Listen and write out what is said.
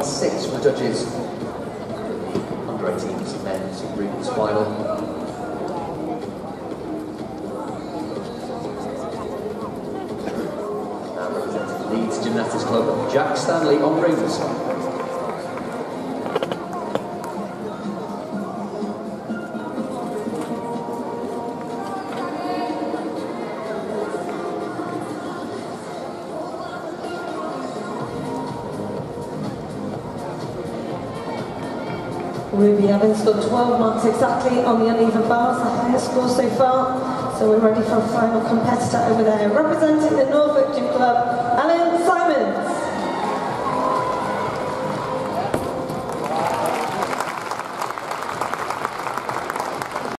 1.6 for the judges. Under 18s men's groups final. Now representing Leeds Gymnastics Club, Jack Stanley on rings. Ruby Evans got 12 marks exactly on the uneven bars, the highest score so far. So we're ready for a final competitor over there. Representing the Norfolk Gym Club, Alan